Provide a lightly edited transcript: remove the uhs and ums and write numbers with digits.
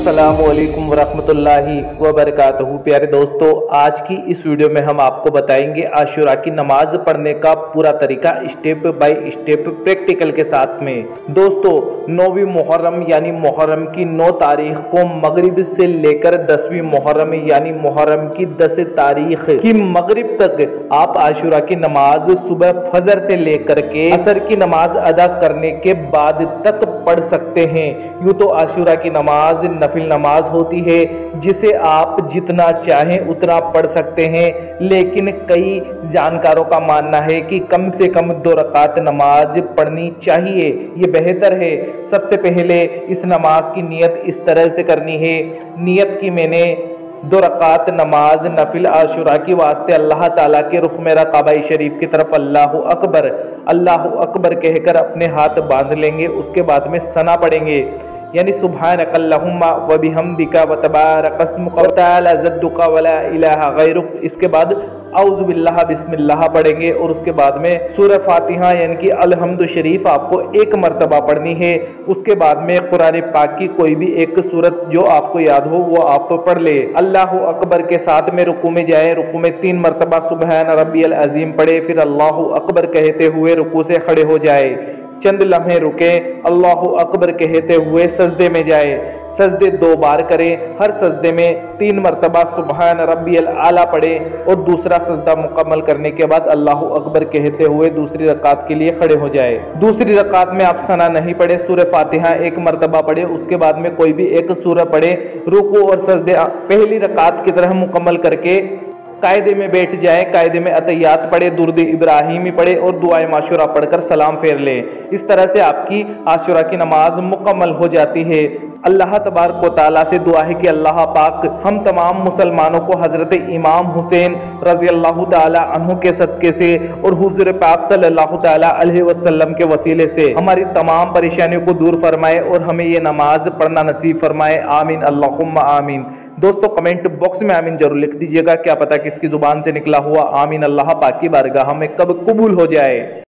अस्सलामुअलैकुम वरहमतुल्लाहि वबरकातुहू। प्यारे दोस्तों, आज की इस वीडियो में हम आपको बताएंगे आशुरा की नमाज पढ़ने का पूरा तरीका स्टेप बाय स्टेप प्रैक्टिकल के साथ में। दोस्तों, 9वीं मुहर्रम यानी मुहर्रम की 9 तारीख को मगरिब से लेकर 10वीं मुहर्रम यानी मुहर्रम की 10 तारीख की मगरिब तक आप आशुरा की नमाज सुबह फजर से लेकर के असर की नमाज अदा करने के बाद तक पढ़ सकते हैं। यूँ तो आशुरा की नमाज नफिल नमाज होती है जिसे आप जितना चाहें उतना पढ़ सकते हैं, लेकिन कई जानकारों का मानना है कि कम से कम 2 रकात नमाज पढ़नी चाहिए, ये बेहतर है। सबसे पहले इस नमाज की नियत इस तरह से करनी है। नियत की मैंने 2 रकात नमाज नफिल आशुरा की वास्ते अल्लाह ताला के रुख मेरा काबा शरीफ की तरफ अल्लाह अकबर कहकर अपने हाथ बांध लेंगे। उसके बाद में सना पढ़ेंगे, यानी सुब्हानकल्लाहुम्मा व बिहम्दिका व तबारकस्मुका व तआला जद्दुका व ला इलाहा गैरुक। इसके बाद औज़ु बिल्लाह बिस्मिल्लाह पढ़ेंगे और उसके बाद में सूरह फातिहा यानी कि अलहम्दु शरीफ आपको 1 मरतबा पढ़नी है। उसके बाद में कुरान पाक की कोई भी एक सूरत जो आपको याद हो वो आप पढ़ ले। अल्लाह अकबर के साथ में रुकू में जाए, रुकू में 3 मरतबा सुबहान रब्बियल अज़ीम पढ़े, फिर अल्लाहु अकबर कहते हुए रुकू से खड़े हो जाए। चंद लम्हे रुके, अल्लाहु अकबर कहते हुए सजदे में जाए। सजदे 2 बार करें, हर सजदे में 3 मरतबा सुबहान रब्बियल आला पढ़े और दूसरा सजदा मुकम्मल करने के बाद अल्लाहु अकबर कहते हुए दूसरी रकात के लिए खड़े हो जाए। दूसरी रकात में आप सना नहीं पढ़े, सूरह फातिहा 1 मरतबा पढ़े, उसके बाद में कोई भी एक सूरह पढ़े। रुकू और सजदे पहली रकात की तरह मुकम्मल करके कायदे में बैठ जाए, कायदे में अतहियात पढ़े, दुरूद इब्राहिमी पढ़े और दुआए माशूरा पढ़कर सलाम फेर ले। इस तरह से आपकी आशुरा की नमाज मुकम्मल हो जाती है। अल्लाह तबारक व तआला से दुआ है कि अल्लाह पाक हम तमाम मुसलमानों को हजरत इमाम हुसैन रज़ी अल्लाह तआला अन्हु के सदक़े से और हुज़ूर पाक सल्लल्लाहु तआला अलैहि वसल्लम के वसीले से हमारी तमाम परेशानियों को दूर फरमाए और हमें ये नमाज पढ़ना नसीब फरमाए। आमीन अल्लाहुम्मा आमीन। दोस्तों, कमेंट बॉक्स में आमीन जरूर लिख दीजिएगा, क्या पता किसकी जुबान से निकला हुआ आमीन अल्लाह पाक की बारगाह में कब कबूल हो जाए।